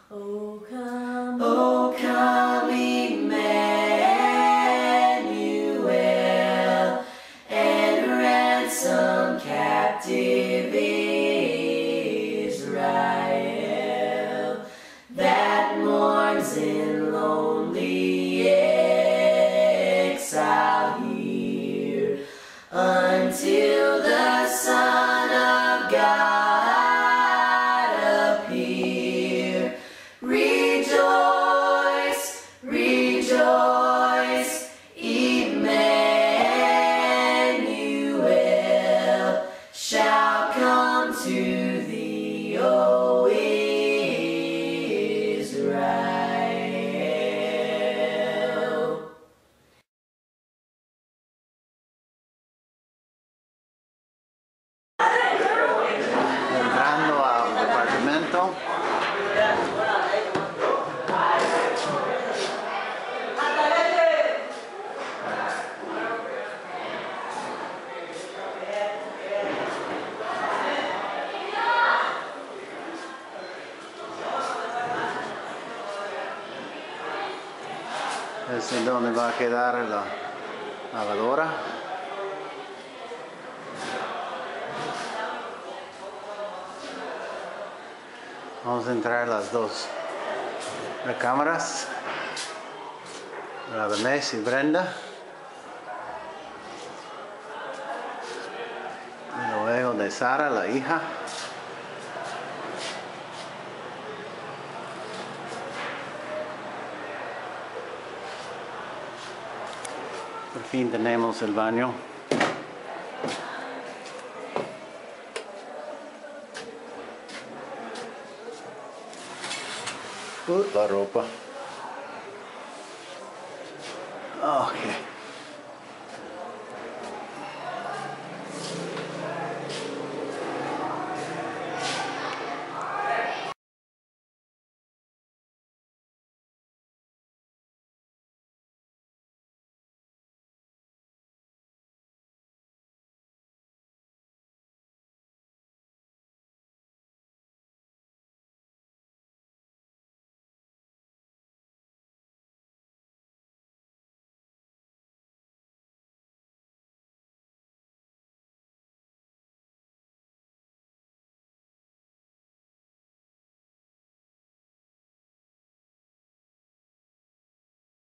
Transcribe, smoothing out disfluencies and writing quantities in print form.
O come Emmanuel, and ransom captive Israel, that mourns in lonely exile here, until the Son of God appear. Rejoice, rejoice, Emmanuel shall come to thee, O Israel. Entrando al departamento. Es en donde va a quedar la lavadora. Vamos a entrar las dos recámaras, Radamés y Brenda, y luego de Sara, la hija. Por fin tenemos el baño. La ropa. Okay.